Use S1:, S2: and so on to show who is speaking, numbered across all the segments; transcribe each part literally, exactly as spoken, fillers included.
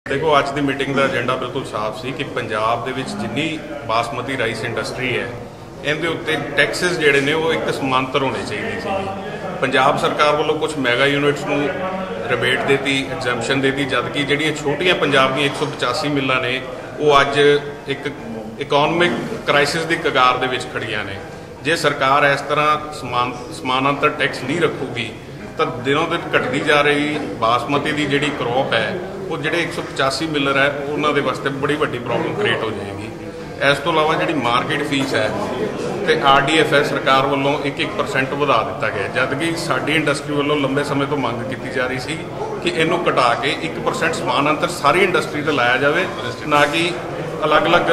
S1: देखो अज की मीटिंग का एजेंडा बिल्कुल साफ सी कि पंजाब दे विच जिन्नी बासमती राइस इंडस्ट्री है इनके उत्ते टैक्सिस जिहड़े ने वो एक समांतर होने चाहिए सी। पंजाब सरकार वालों कुछ मैगा यूनिट्स नूं रिबेट देती, एग्जैम्पशन देती, जबकि जिहड़ियां छोटियां पंजाब दी एक सौ पचासी मिल्लां ने वो अज एक इकोनॉमिक क्राइसिस की कगार दे विच खड़ियां ने। जे सरकार इस तरह समान समानांतर टैक्स नहीं रखूगी तो दिनों दिन घटती जा रही बासमती की जिहड़ी क्रॉप है वो जिहड़े एक सौ पचासी मिलर है उन्होंने वास्ते बड़ी वड्डी प्रॉब्लम क्रिएट हो जाएगी। इस तो इलावा जिहड़ी मार्केट फीस है तो आर डी एफ है सरकार वालों एक एक परसेंट वधा दिता गया, जबकि साडी इंडस्ट्री वालों लंबे समय तो मंग की जा रही सी कि इनू घटा के एक परसेंट समानांतर सारी इंडस्ट्री से लाया जाए, ना कि अलग अलग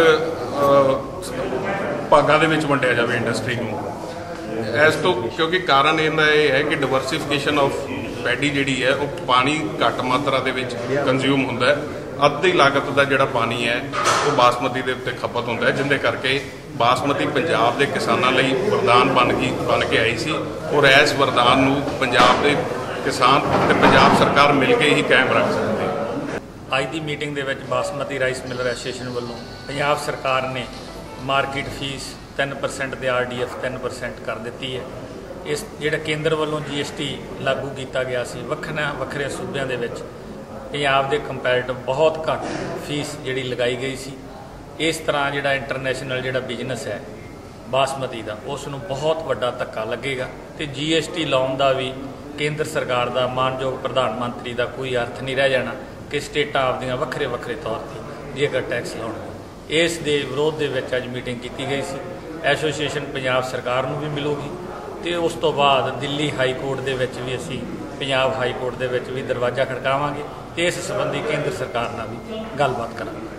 S1: भागों के वंडिया जाए इंडस्ट्री को। इस तो क्योंकि कारण इनका यह है कि डिवर्सीफिकेशन ऑफ पैडी जी है वो पानी घट मात्रा के कंज्यूम होंदा है। अद्धी लागत का जोड़ा पानी है वो बासमती के उत्ते खपत होंदा है, जिंदे करके बासमती पंजाब के किसानों लई वरदान बन गई बन के आई सी और इस वरदान नूं पंजाब के किसान ते पंजाब सरकार मिल के ही कायम रख सकते।
S2: अज की मीटिंग दे विच बासमती राइस मिलर एसोसीएशन वालों पंजाब सरकार ने मार्केट फीस तीन परसेंट के आर डी एफ तीन परसेंट कर दी है। इस जिहड़ा केंद्र वालों जी एस टी लागू किया गया सी वखरा वखरे सूबों के पंजाब के कंपैरेटिव बहुत घट फीस जिहड़ी लगाई गई सी। इस तरह जिहड़ा इंटरनेशनल जिहड़ा बिजनेस है बासमती का उसनूं बहुत वड्डा धक्का लगेगा तो जी एस टी लाउण दा भी केंद्र सरकार का मानयोग प्रधानमंत्री का कोई अर्थ नहीं रह जाना कि स्टेटां आपदियां वखरे वखरे तौर पर जेकर टैक्स लाउणगे। इस दे विरोध दे विच अज मीटिंग की गई सी। एसोसीएशन पंजाब सरकार नूं भी मिलूगी तो उस तो बाद दिल्ली हाई कोर्ट दे विच भी असीं पंजाब हाई कोर्ट दे विच भी दरवाजा खड़कावांगे तो इस संबंधी केंद्र सरकार नाल भी गलबात करांगे।